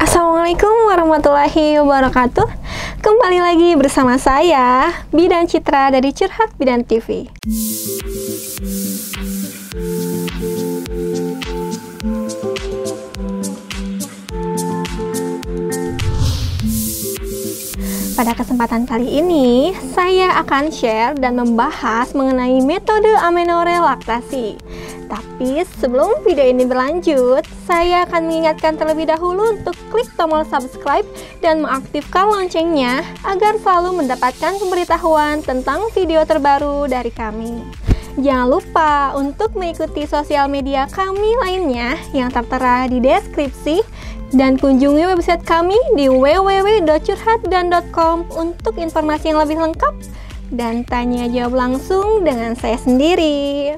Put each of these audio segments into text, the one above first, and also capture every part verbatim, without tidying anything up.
Assalamualaikum warahmatullahi wabarakatuh. Kembali lagi bersama saya, Bidan Citra dari Curhat Bidan T V. Pada kesempatan kali ini, saya akan share dan membahas mengenai metode amenorrhea laktasi. Tapi sebelum video ini berlanjut, saya akan mengingatkan terlebih dahulu untuk klik tombol subscribe dan mengaktifkan loncengnya agar selalu mendapatkan pemberitahuan tentang video terbaru dari kami. Jangan lupa untuk mengikuti sosial media kami lainnya yang tertera di deskripsi dan kunjungi website kami di w w w dot curhatbidan dot com untuk informasi yang lebih lengkap dan tanya jawab langsung dengan saya sendiri.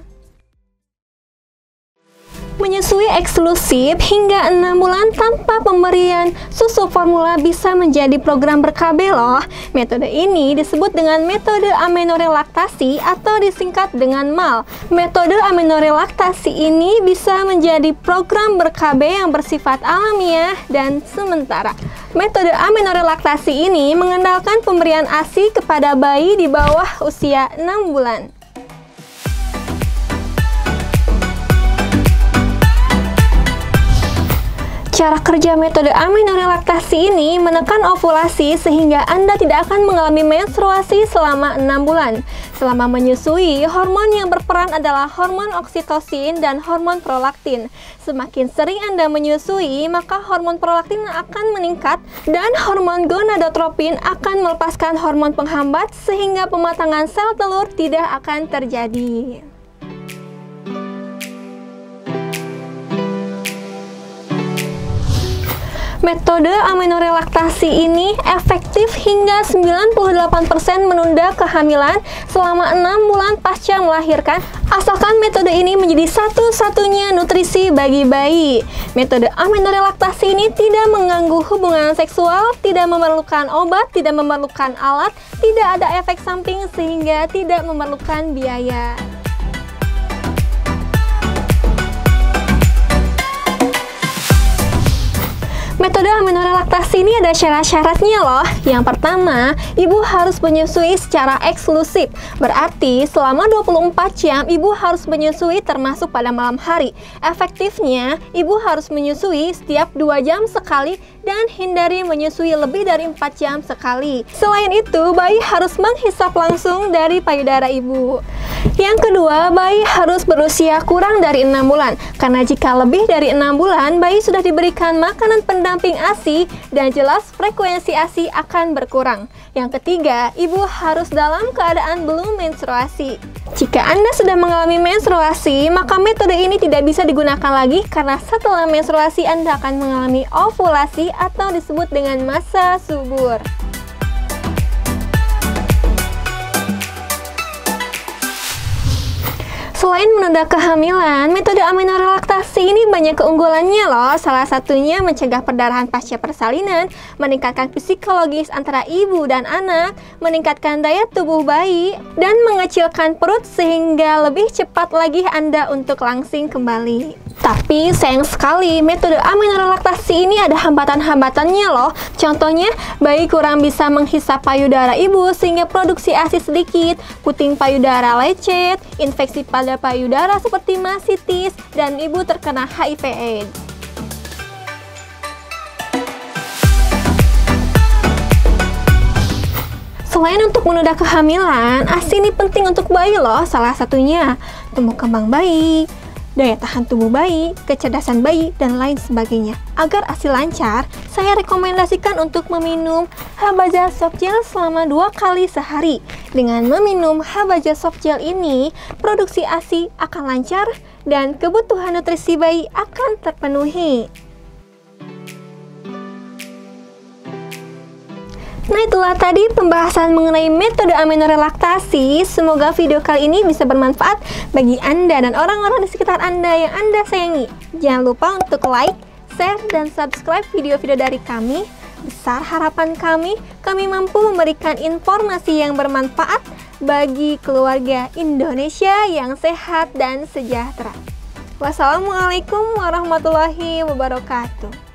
Menyusui eksklusif hingga enam bulan tanpa pemberian susu formula bisa menjadi program ber-K B loh. Metode ini disebut dengan metode amenorrhea laktasi atau disingkat dengan M A L. Metode amenorrhea laktasi ini bisa menjadi program ber-K B yang bersifat alamiah dan sementara. Metode amenorrhea laktasi ini mengandalkan pemberian A S I kepada bayi di bawah usia enam bulan. Cara kerja metode amenorrhea laktasi ini menekan ovulasi sehingga Anda tidak akan mengalami menstruasi selama enam bulan. Selama menyusui, hormon yang berperan adalah hormon oksitosin dan hormon prolaktin. Semakin sering Anda menyusui, maka hormon prolaktin akan meningkat dan hormon gonadotropin akan melepaskan hormon penghambat sehingga pematangan sel telur tidak akan terjadi. Metode amenorrhea laktasi ini efektif hingga sembilan puluh delapan persen menunda kehamilan selama enam bulan pasca melahirkan, asalkan metode ini menjadi satu-satunya nutrisi bagi bayi. Metode amenorrhea laktasi ini tidak mengganggu hubungan seksual, tidak memerlukan obat, tidak memerlukan alat, tidak ada efek samping sehingga tidak memerlukan biaya. Metode amenorrhea laktasi ini ada syarat-syaratnya loh. Yang pertama, ibu harus menyusui secara eksklusif. Berarti selama dua puluh empat jam ibu harus menyusui termasuk pada malam hari. Efektifnya, ibu harus menyusui setiap dua jam sekali dan hindari menyusui lebih dari empat jam sekali. Selain itu, bayi harus menghisap langsung dari payudara ibu. Yang kedua, bayi harus berusia kurang dari enam bulan. Karena jika lebih dari enam bulan, bayi sudah diberikan makanan pendamping A S I dan jelas frekuensi A S I akan berkurang. Yang ketiga, ibu harus dalam keadaan belum menstruasi. Jika Anda sudah mengalami menstruasi, maka metode ini tidak bisa digunakan lagi karena setelah menstruasi Anda akan mengalami ovulasi atau disebut dengan masa subur. Selain menunda kehamilan, metode amenorrhea laktasi ini banyak keunggulannya loh. Salah satunya mencegah perdarahan pasca persalinan, meningkatkan psikologis antara ibu dan anak, meningkatkan daya tubuh bayi, dan mengecilkan perut sehingga lebih cepat lagi Anda untuk langsing kembali. Tapi sayang sekali, metode amenorrhea laktasi ini ada hambatan-hambatannya loh. Contohnya, bayi kurang bisa menghisap payudara ibu sehingga produksi A S I sedikit, puting payudara lecet, infeksi pada payudara seperti masitis, dan ibu terkena H I V AIDS. Selain untuk menunda kehamilan, A S I ini penting untuk bayi loh. Salah satunya tumbuh kembang bayi, daya tahan tubuh bayi, kecerdasan bayi, dan lain sebagainya. Agar A S I lancar, saya rekomendasikan untuk meminum Habaja Soft Gel selama dua kali sehari. Dengan meminum Habaja Soft Gel ini, produksi A S I akan lancar dan kebutuhan nutrisi bayi akan terpenuhi. Nah, itulah tadi pembahasan mengenai metode amenorrhea laktasi. Semoga video kali ini bisa bermanfaat bagi Anda dan orang-orang di sekitar Anda yang Anda sayangi. Jangan lupa untuk like, share, dan subscribe video-video dari kami. Besar harapan kami, kami mampu memberikan informasi yang bermanfaat bagi keluarga Indonesia yang sehat dan sejahtera. Wassalamualaikum warahmatullahi wabarakatuh.